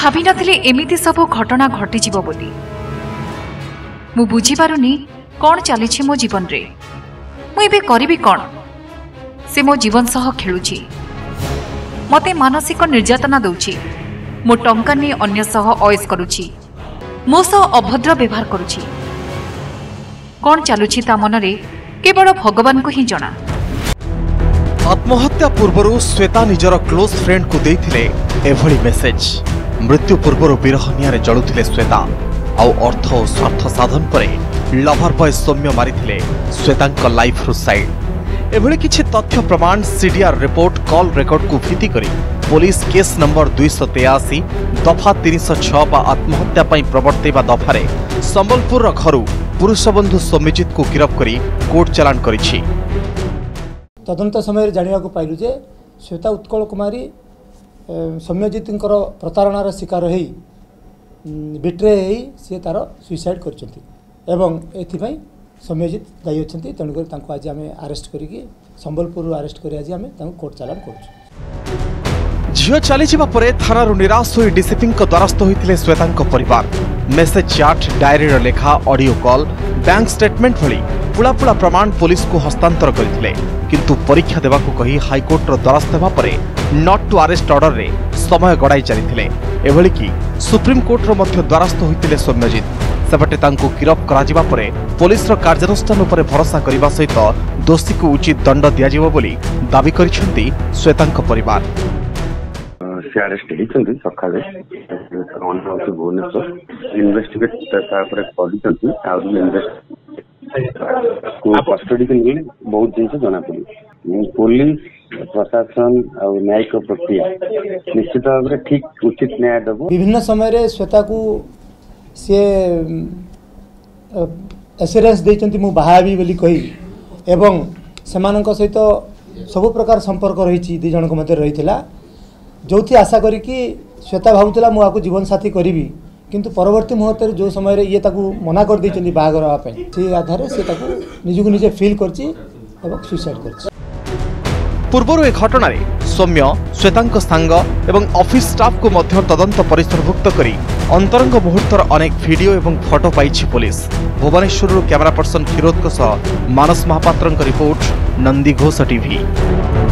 भाभी नथिले एमिति सब घटना घटिजिवो बोली। मु बुझी पारुनी कौन चली मो जीवन रे। मु एबे करिबी कौन? से मो जीवन सह खेलुची, मते मानसिक निर्यातना दउची, मो टंका ने अन्य सह अयस करूची, मो सह अभद्र व्यवहार करूची। कौन चलुची ता मनरे केवल भगवान को ही जना। आत्महत्या पूर्व श्वेता निजर क्लोज फ्रेंड को देथिले एभली मेसेज। मृत्यु पूर्व विरहनिया जलुथिले श्वेता आउ अर्थ और स्वार्थ साधन परे लभर बॉय सौम्य मारिथिले श्वेता लाइफ सुसाइड। एभली किछि तथ्य प्रमाण सीडीआर रिपोर्ट कॉल रेकॉर्ड को भित्ति करी पुलिस केस नंबर 283 दफा 306 बा आत्महत्या पई प्रवर्तेबा दफारे संबलपुर घर पुरुषबंधु सौम्यजित को गिरफ्त करी कोर्ट चालान करिछि। तदंत समय जानिबा को पाइलु जे श्वेता उत्कल कुमारी सौम्यजित प्रतारणार शिकार होई बिट्रे होई से तार सुइसाइड करछंती एवं एथिपई सौम्यजित दायी अछंती। तेणुकर तांको आज आमे अरेस्ट करिकि संबलपुर अरेस्ट करी आज आमे तांको कोर्ट चालान करछु। झियो चली जिबा परे थानारु निराश होई डीसीपी द्वारस्थ होइथिले श्वेतांको परिवार। मेसेज चैट डायरी लेखा ऑडियो कॉल बैंक स्टेटमेंट भली पुला पुला प्रमाण पुलिस को हस्तांतर करथिले, किंतु परीक्षा देबाकू कही हाईकोर्ट रो द्वारस्थ हेबा परे नॉट टू अरेस्ट ऑर्डर रे समय गड़ाई चलीथिले। एभली कि सुप्रीम कोर्ट रो मध्य द्वारस्थ होइथिले सौम्यजित। सेपटे तांको गिरफ्त करा जिबा परे पुलिस रो कार्यानुष्ठान उपरे भरोसा करिबा सहित दोषी को उचित दंड दिया जिवो बोली दाबी करिसेंती श्वेतांको परिवार। से अरेस्ट होइछन्ती सकाळे ऑन हाउस भुवनेश्वर इन्वेस्टिगेट तापर करिसन्ती आ को कस्टडी के लिए बहुत दिन से जाना पड़ी। पुलिस प्रशासन और न्यायिक प्रक्रिया निश्चित भाव में ठीक उचित न्याय देव। विभिन्न समय रे श्वेता को से एसुरेंस देइचन्ती मु बाहाबी बोली कही एवं सेमानक सहित सब प्रकार संपर्क रही दी जन मध्य रही जो आशा करी कि श्वेता भावुला मु आकु जीवन साथी करी, किंतु परवर्ती मुहूर्त जो समय ये ताकू मना कर देइचन्ती बाहागर होगा से आधार से ताकू निजको निजे फील करची एवं सुसाइड करची। पूर्वर ए घटना रे सौम्य श्वेतांक सांग एवं ऑफिस स्टाफ को मध्य तदंत परिसरभुक्त करी अंतरंग मुहूर्तर अनेक वीडियो एवं फोटो पाइछि police. Bhubaneswar camera person Firoz Manas Mahapatra report, Nandi Ghosh TV.